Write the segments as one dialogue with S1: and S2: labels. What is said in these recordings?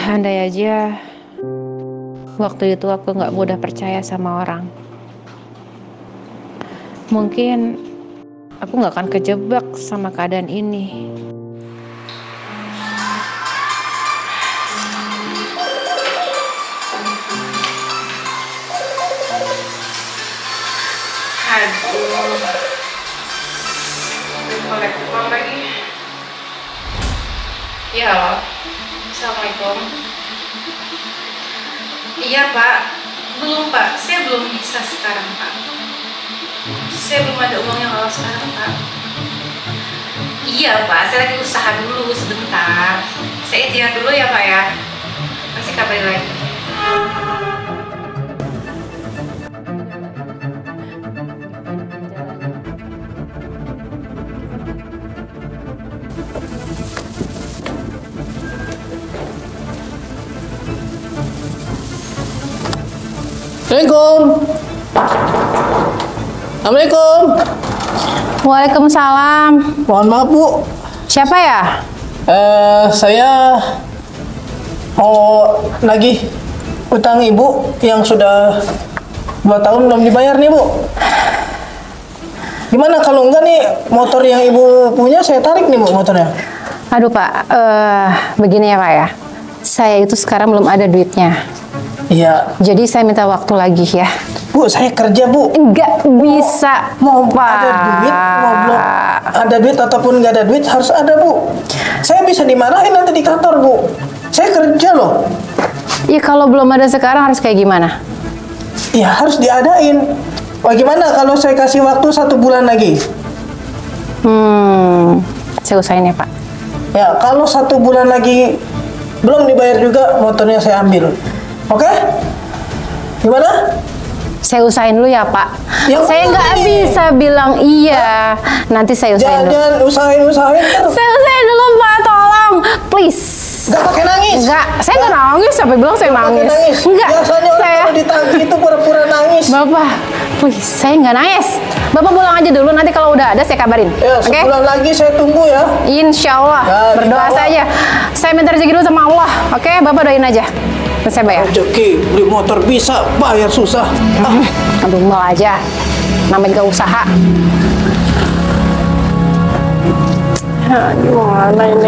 S1: Andai aja waktu itu aku nggak mudah percaya sama orang. Mungkin aku nggak akan kejebak sama keadaan ini. Aduh, kolektor lagi. Ya, halo. Assalamualaikum. Iya Pak, belum Pak, saya belum bisa sekarang Pak. Saya belum ada uangnya kalau sekarang Pak. Iya Pak, saya lagi usaha dulu sebentar. Saya ikhtiar dulu ya Pak ya. Masih kabarin lagi.
S2: Assalamualaikum. Assalamualaikum.
S1: Waalaikumsalam.
S2: Mohon maaf Bu.
S1: Siapa ya?
S2: Saya mau nagih utang Ibu yang sudah 2 tahun belum dibayar nih Bu. Gimana kalau enggak nih motor yang Ibu punya saya tarik nih Bu motornya.
S1: Aduh Pak, begini ya Pak ya. Saya itu sekarang belum ada duitnya.
S2: Iya.
S1: Jadi saya minta waktu lagi ya.
S2: Bu, saya kerja Bu.
S1: Enggak bisa.
S2: Mau
S1: Pak.
S2: ada duit, mau belum ada duit ataupun nggak ada duit harus ada Bu. Saya bisa dimarahin nanti di kantor Bu. Saya kerja loh.
S1: Ya kalau belum ada sekarang harus kayak gimana?
S2: Ya harus diadain. Bagaimana kalau saya kasih waktu 1 bulan lagi?
S1: Saya usahain ya Pak.
S2: Ya kalau 1 bulan lagi belum dibayar juga motornya saya ambil. Oke? Gimana?
S1: Saya usahain dulu ya Pak.
S2: Yang
S1: Saya nggak
S2: mana nih?
S1: bisa bilang iya. Nanti saya usahain dulu.
S2: Jangan usahain terus.
S1: Saya usahain dulu Pak, tolong. Please.
S2: Gak pakai nangis.
S1: Enggak, saya nggak nangis. Sampai bilang saya
S2: Pakai
S1: nangis.
S2: nangis.
S1: Enggak,
S2: Biasanya orang
S1: saya.
S2: kalau ditagih itu pura-pura nangis.
S1: Bapak, please, saya nggak nangis. Bapak pulang aja dulu, nanti kalau udah ada saya kabarin.
S2: Ya,
S1: Oke?
S2: sebulan lagi saya tunggu ya.
S1: Insya Allah,
S2: Ya,
S1: berdoa
S2: insya Allah.
S1: saja. Saya minta rezeki dulu sama Allah. Oke, Bapak doain aja. Terus saya bayar.
S2: Rezeki beli motor bisa, bayar susah.
S1: Aduh, mal aja. Namanya juga usaha. Gimana ini?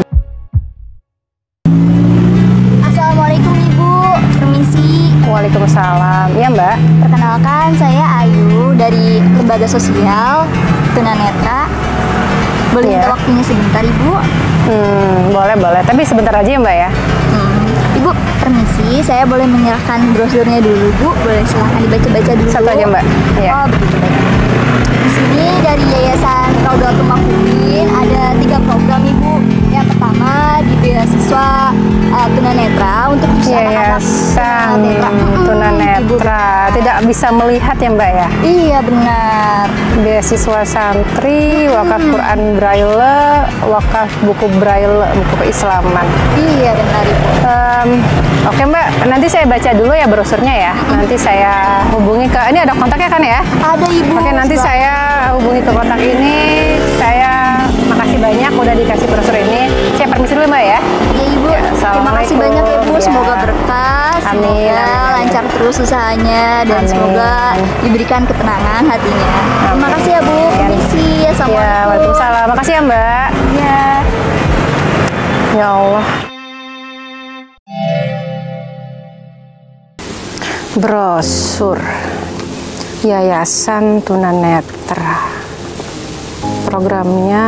S3: Assalamualaikum Ibu, permisi.
S1: Waalaikumsalam. Iya Mbak.
S3: Perkenalkan saya Ayu dari Lembaga Sosial Tunanetra. Boleh minta
S1: Iya.
S3: waktunya sebentar Ibu?
S1: Boleh. Tapi sebentar aja ya Mbak ya.
S3: Ibu, permisi, saya boleh menyerahkan brosurnya dulu Bu. Boleh silahkan dibaca-baca dulu.
S1: Satu aja Mbak. Iya.
S3: Oh begitu baik. Di sini dari Yayasan Raudatul Makfurin ada 3 program Ibu. Yang pertama di beasiswa tunanetra untuk usaha
S1: Yayasan
S3: Ibu.
S1: Tunanetra. Tidak bisa melihat ya Mbak ya.
S3: Iya benar.
S1: Beasiswa santri, wakaf Quran Braille, wakaf buku Braille, buku keislaman.
S3: Iya benar Ibu.
S1: Oke Mbak, nanti saya baca dulu ya brosurnya ya. Nanti saya hubungi ke, ini ada kontaknya kan ya?
S3: Ada Ibu.
S1: Oke, nanti saya hubungi ke kontak ini. Saya makasih banyak udah dikasih brosur ini. Saya permisi dulu Mbak ya.
S3: Ya Ibu.
S1: Ya,
S3: Terima kasih banyak ya Bu.
S1: Ya.
S3: Semoga berkah,
S1: Amin,
S3: semoga
S1: amin.
S3: lancar terus usahanya dan
S1: Amin.
S3: semoga diberikan ketenangan hatinya. Terima kasih ya Bu. Permisi.
S1: Ya,
S3: Assalamualaikum.
S1: waalaikumsalam. Makasih ya Mbak.
S3: Ya.
S1: Ya Allah. Brosur Yayasan Tunanetra. Programnya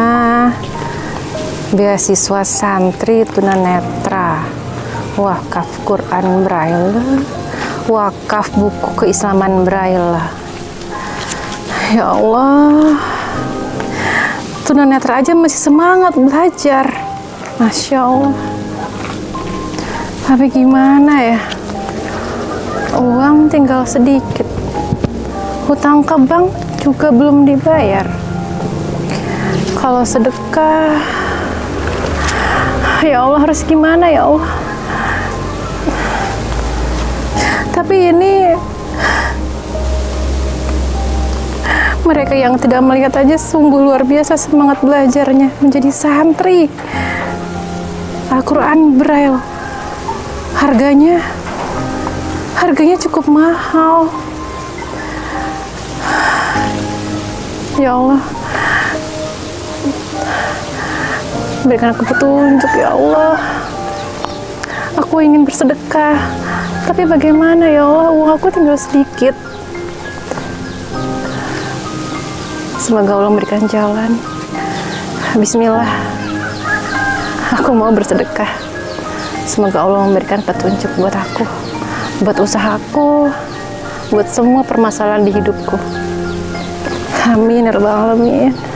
S1: beasiswa santri tunanetra, wakaf Quran Braille, wakaf buku keislaman Braille. Ya Allah, tunanetra aja masih semangat belajar, Masya Allah. Tapi gimana ya, uang tinggal sedikit, hutang ke bank juga belum dibayar. Kalau sedekah, ya Allah harus gimana ya Allah. Tapi ini mereka yang tidak melihat aja sungguh luar biasa semangat belajarnya menjadi santri Al-Quran Braille.
S4: harganya cukup mahal. Ya Allah, berikan aku petunjuk ya Allah. Aku ingin bersedekah, tapi bagaimana ya Allah, uang aku tinggal sedikit. Semoga Allah memberikan jalan. Bismillah, aku mau bersedekah. Semoga Allah memberikan petunjuk buat aku, buat usahaku, buat semua permasalahan di hidupku. Amin ya rabbal alamin.